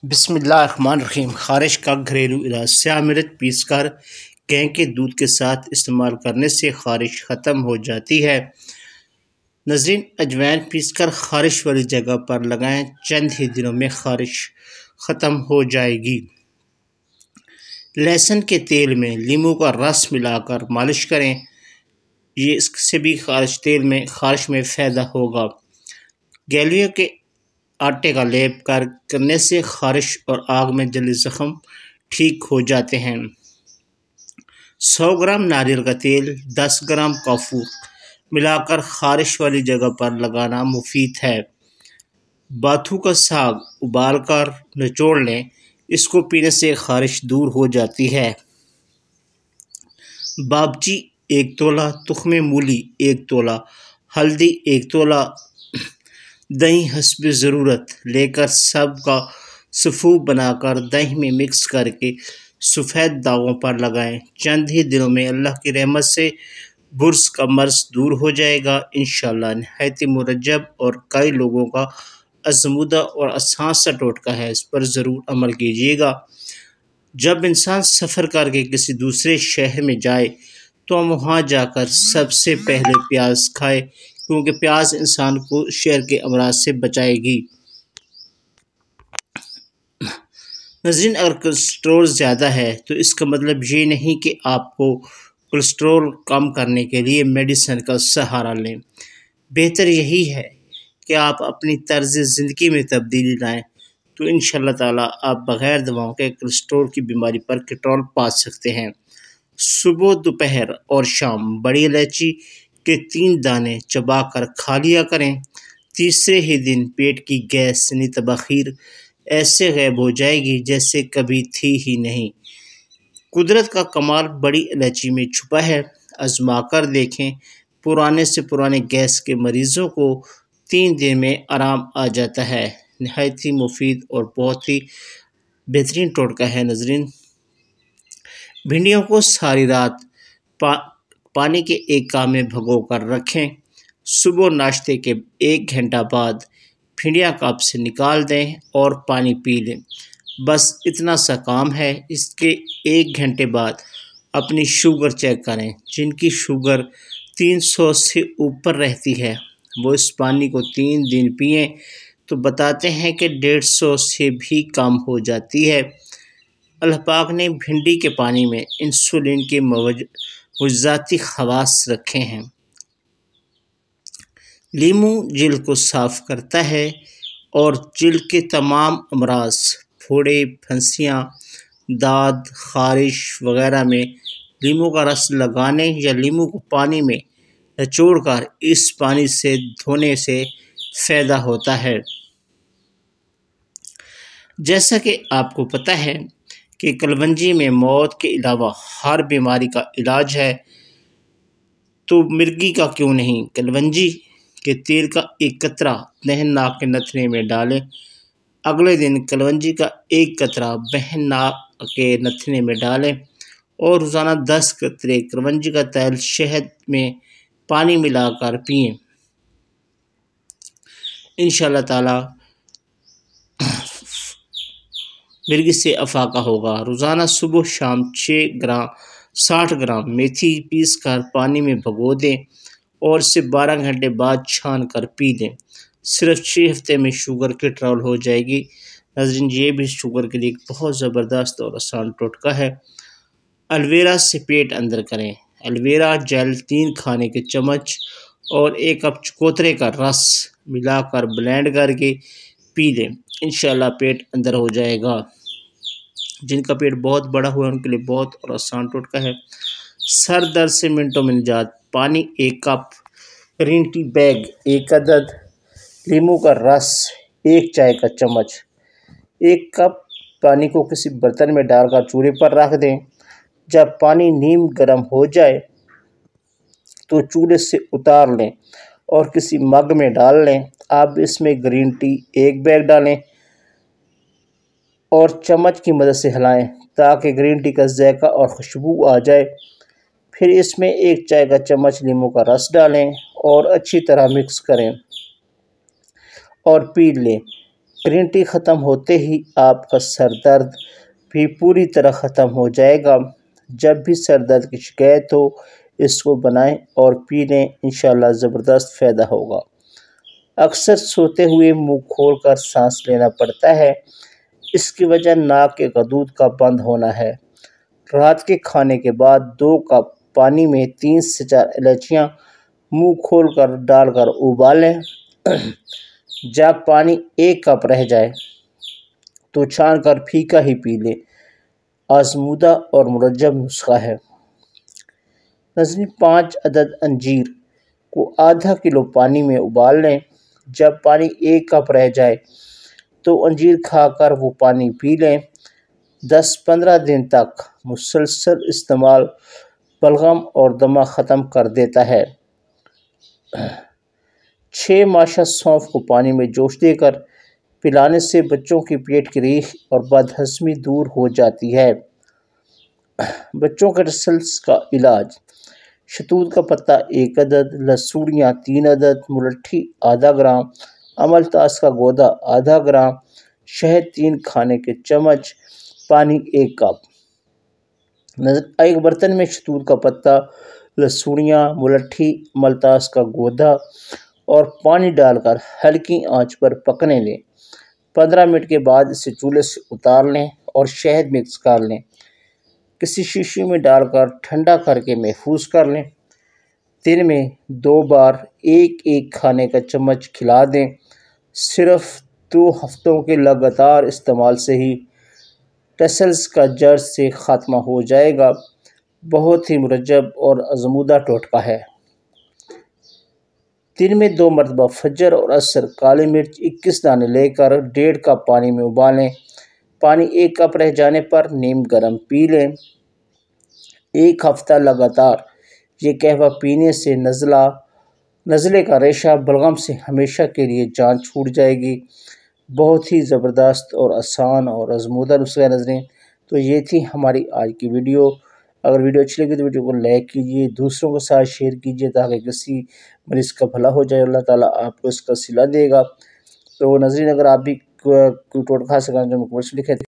बिस्मिल्लाहिर्रहमानिर्रहीम। ख़ारिश का घरेलू इलाज स्याह मिर्च पीसकर गाय के दूध के साथ इस्तेमाल करने से ख़ारिश ख़त्म हो जाती है। नज़रीन, अजवाइन पीसकर ख़ारिश वाली जगह पर लगाएं, चंद ही दिनों में ख़ारिश ख़त्म हो जाएगी। लहसुन के तेल में नींबू का रस मिलाकर मालिश करें, ये इससे भी ख़ारिश में फ़ायदा होगा। गैलियों के आटे का लेप करने से ख़ारिश और आग में जले ज़ख्म ठीक हो जाते हैं। 100 ग्राम नारियल का तेल 10 ग्राम काफूर मिलाकर ख़ारिश वाली जगह पर लगाना मुफीद है। बाथू का साग उबालकर निचोड़ लें, इसको पीने से ख़ारिश दूर हो जाती है। बाबची 1 तोला, तुख्मे मूली 1 तोला, हल्दी 1 तोला, दही हस्ब ज़रूरत लेकर सबका सफ़ूफ बनाकर दही में मिक्स करके सफ़ेद दागों पर लगाएं। चंद ही दिनों में अल्लाह की रहमत से बुर्स का मर्ज़ दूर हो जाएगा इंशाअल्लाह। नहायत मुरज्जब और कई लोगों का आज़मूदा और आसान सा टोटका है, इस पर ज़रूर अमल कीजिएगा। जब इंसान सफ़र करके किसी दूसरे शहर में जाए तो हम वहाँ जाकर सबसे पहले प्याज खाए, क्योंकि प्याज इंसान को शहर के अमराज से बचाएगी। नज़रीन, अगर कोलेस्ट्रॉल ज़्यादा है तो इसका मतलब ये नहीं कि आपको कोलेस्ट्रॉल कम करने के लिए मेडिसिन का सहारा लें। बेहतर यही है कि आप अपनी तर्ज़ ज़िंदगी में तब्दीली लाएं, तो इंशाअल्लाह ताला आप बग़ैर दवाओं के कोलेस्ट्रॉल की बीमारी पर कंट्रोल पा सकते हैं। सुबह, दोपहर और शाम बड़ी इलायची के 3 दाने चबाकर खा लिया करें। तीसरे ही दिन पेट की गैस यानी तबखीर ऐसे गायब हो जाएगी जैसे कभी थी ही नहीं। कुदरत का कमाल बड़ी इलायची में छुपा है, आजमा कर देखें। पुराने से पुराने गैस के मरीज़ों को 3 दिन में आराम आ जाता है। नहायत ही मुफीद और बहुत ही बेहतरीन टोटका है। नज़रीन, भिंडियों को सारी रात पानी के एक काम में भिगो कर रखें। सुबह नाश्ते के 1 घंटा बाद भिंडियाँ कप से निकाल दें और पानी पी लें। बस इतना सा काम है। इसके 1 घंटे बाद अपनी शुगर चेक करें। जिनकी शुगर 300 से ऊपर रहती है वो इस पानी को 3 दिन पिएं तो बताते हैं कि 150 से भी कम हो जाती है। अल्लाह पाक ने भिंडी के पानी में इंसुलिन के मुज़ाती खवास रखे हैं। नींबू जिल्द को साफ़ करता है और जिल्द के तमाम अमराज, फोड़े, फंसियाँ, दाद, ख़ारिश वगैरह में नींबू का रस लगाने या नींबू को पानी में निचोड़कर इस पानी से धोने से फ़ायदा होता है। जैसा कि आपको पता है कि कलवंजी में मौत के अलावा हर बीमारी का इलाज है, तो मिर्गी का क्यों नहीं। कलवंजी के तेल का एक कतरा बहन नाक के नथने में डालें। अगले दिन कलवंजी का एक कतरा बहन नाक के नथने में डालें और रोज़ाना 10 कतरे कलवंजी का तेल शहद में पानी मिलाकर पिएं। इंशाअल्लाह ताला मिर्गी से अफाका होगा। रोज़ाना सुबह शाम 60 ग्राम मेथी पीस कर पानी में भिगो दें और इसे 12 घंटे बाद छान कर पी लें। सिर्फ 6 हफ्ते में शुगर कंट्रोल हो जाएगी। नाज़रीन, ये भी शुगर के लिए एक बहुत ज़बरदस्त और आसान टोटका है। एलोवेरा से पेट अंदर करें। एलोवेरा जेल 3 खाने के चम्मच और 1 कप चकोतरे का रस मिलाकर ब्लेंड करके पी लें। इंशाअल्लाह पेट अंदर हो जाएगा। जिनका पेट बहुत बड़ा हुआ है उनके लिए बहुत और आसान टोटका है। सर दर्द से मिनटों में निजात। पानी 1 कप, ग्रीन टी बैग 1 अदद, नींबू का रस 1 चाय का चम्मच। 1 कप पानी को किसी बर्तन में डालकर चूल्हे पर रख दें। जब पानी नीम गर्म हो जाए तो चूल्हे से उतार लें और किसी मग में डाल लें। आप इसमें ग्रीन टी 1 बैग डालें और चम्मच की मदद से हिलाएं ताकि ग्रीन टी का जायका और खुशबू आ जाए। फिर इसमें 1 चाय का चम्मच नींबू का रस डालें और अच्छी तरह मिक्स करें और पी लें। ग्रीन टी ख़त्म होते ही आपका सर दर्द भी पूरी तरह ख़त्म हो जाएगा। जब भी सर दर्द की शिकायत हो इसको बनाएं और पी लें, इंशाअल्लाह ज़बरदस्त फ़ायदा होगा। अक्सर सोते हुए मुंह खोलकर सांस लेना पड़ता है, इसकी वजह नाक के गदूद का बंद होना है। रात के खाने के बाद 2 कप पानी में 3 से 4 इलायचियाँ मुंह खोलकर डालकर उबालें। जब पानी 1 कप रह जाए तो छान कर फीका ही पी लें। आज़मूदा और मुरज्जब नुस्खा है। नज़रीन, 5 अदद अंजीर को आधा किलो पानी में उबाल लें। जब पानी 1 कप रह जाए तो अंजीर खाकर वो पानी पी लें। 10-15 दिन तक मुसलसल इस्तेमाल बलगम और दमा ख़त्म कर देता है। 6 माशा सौंफ को पानी में जोश देकर पिलाने से बच्चों की पेट की रीख और बदहज़मी दूर हो जाती है। बच्चों के टसल्स का इलाज: शहतूत का पत्ता 1 अदद, लसूड़ियाँ 3 अदद, मुलट्ठी आधा ग्राम, अमलतास का गौदा आधा ग्राम, शहद 3 खाने के चम्मच, पानी 1 कप। एक बर्तन में शहतूत का पत्ता, लसूड़ियाँ, मुलट्ठी, अमलतास का गौदा और पानी डालकर हल्की आंच पर पकने लें। 15 मिनट के बाद इसे चूल्हे से उतार लें और शहद मिक्स कर लें। किसी शीशी में डालकर ठंडा करके महफूज कर लें। दिन में 2 बार 1-1 खाने का चम्मच खिला दें। सिर्फ 2 हफ्तों के लगातार इस्तेमाल से ही टसल्स का जड़ से ख़ात्मा हो जाएगा। बहुत ही मुरज्जब और आज़मूदा टोटका है। दिन में 2 मरतबा फजर और असर काली मिर्च 21 दाने लेकर 1.5 कप पानी में उबालें। पानी 1 कप रह जाने पर नीम गर्म पी लें। 1 हफ्ता लगातार ये कहवा पीने से नज़ले का रेशा बलगम से हमेशा के लिए जान छूट जाएगी। बहुत ही ज़बरदस्त और आसान और आज़मूदा नुस्खा नज़रें। तो ये थी हमारी आज की वीडियो। अगर वीडियो अच्छी लगी तो वीडियो को लाइक कीजिए, दूसरों के साथ शेयर कीजिए ताकि किसी मरीज़ का भला हो जाए। अल्लाह ताला आपको इसका सिला देगा। तो नज़रीन, अगर आप भी कोई टोटका सिखाना चाहें तो कमेंट्स लिखें।